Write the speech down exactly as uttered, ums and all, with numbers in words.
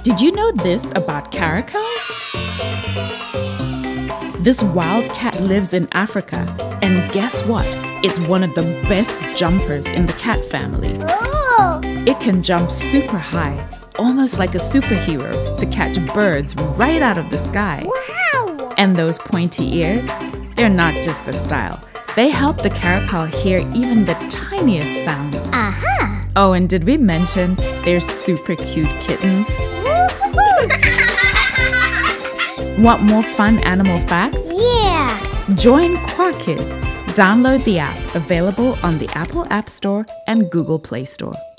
Did you know this about Caracals? This wild cat lives in Africa, and guess what? It's one of the best jumpers in the cat family. Oh! It can jump super high, almost like a superhero, to catch birds right out of the sky. Wow! And those pointy ears? They're not just for style. They help the Caracal hear even the tiniest sounds. Aha! Oh, and did we mention they're super cute kittens? Want more fun animal facts? Yeah! Join Qua Kids. Download the app, available on the Apple App Store and Google Play Store.